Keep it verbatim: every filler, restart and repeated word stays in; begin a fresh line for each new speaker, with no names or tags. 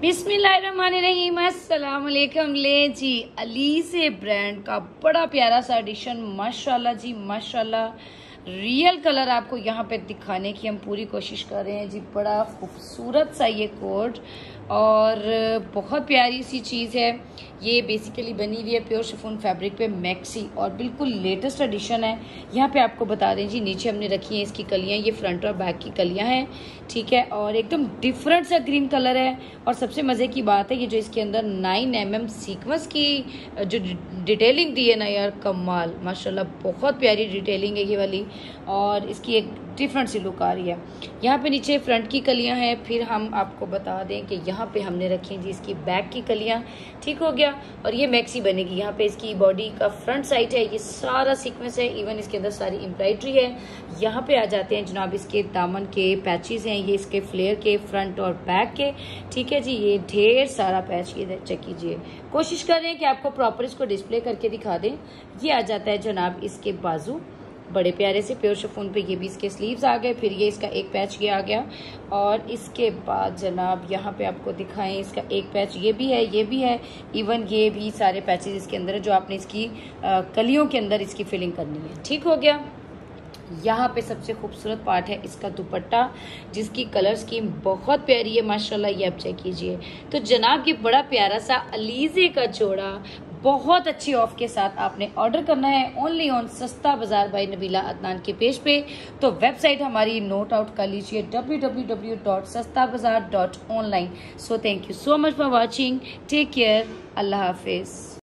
बिस्मिल्लाहिर्रहमानिर्रहीम, अस्सलाम वालेकुम। ले जी, अलीज़े ब्रांड का बड़ा प्यारा सा एडिशन, माशाल्लाह जी माशाल्लाह। रियल कलर आपको यहाँ पे दिखाने की हम पूरी कोशिश कर रहे हैं जी। बड़ा खूबसूरत सा ये कोट और बहुत प्यारी सी चीज़ है। ये बेसिकली बनी हुई है प्योर शिफॉन फैब्रिक पे, मैक्सी, और बिल्कुल लेटेस्ट एडिशन है। यहाँ पे आपको बता दें जी, नीचे हमने रखी है इसकी कलियाँ, ये फ्रंट और बैक की कलियाँ हैं, ठीक है। और एकदम डिफरेंट सा ग्रीन कलर है। और सबसे मज़े की बात है ये जो इसके अंदर नाइन एम एम सीक्वेंस की जो डिटेलिंग दी है ना यार, कमाल, माशाल्लाह बहुत प्यारी डिटेलिंग है ये वाली। और इसकी एक डिफरेंट सी लुक आ रही है। यहाँ पे नीचे फ्रंट की कलियाँ हैं। फिर हम आपको बता दें कि यहाँ पे हमने रखी हैं जी इसकी बैक की कलियाँ, ठीक हो गया। और ये मैक्सी बनेगी। यहाँ पे इसकी बॉडी का फ्रंट साइड है, ये सारा सीक्वेंस है, इवन इसके अंदर सारी एम्ब्रॉयडरी है। यहाँ पे आ जाते हैं जनाब इसके दामन के पैचेस हैं, ये इसके फ्लेयर के फ्रंट और बैक के, ठीक है जी। ये ढेर सारा पैच, ये चेक कीजिए, कोशिश कर रहे हैं कि आपको प्रॉपर इसको डिस्प्ले करके दिखा दें। ये आ जाता है जनाब इसके बाजू, बड़े प्यारे से प्योर शिफॉन पे। ये भी इसके स्लीव्स आ गए। फिर ये इसका एक पैच ये आ गया। और इसके बाद जनाब यहाँ पे आपको दिखाएं, इसका एक पैच ये भी है, ये भी है, इवन ये भी सारे पैचेस इसके अंदर है जो आपने इसकी आ, कलियों के अंदर इसकी फिलिंग करनी है, ठीक हो गया। यहाँ पे सबसे खूबसूरत पार्ट है इसका दुपट्टा, जिसकी कलर स्कीम बहुत प्यारी है माशाल्लाह। ये आप चेक कीजिए। तो जनाब ये बड़ा प्यारा सा अलीज़े का जोड़ा बहुत अच्छी ऑफ के साथ आपने ऑर्डर करना है ओनली ऑन सस्ता बाजार बाय नबीला अदनान के पेज पे। तो वेबसाइट हमारी नोट आउट कर लीजिए, W W W dot Sasta Bazaar dot online. So thank you so much for watching, take care, अल्लाह हाफिज।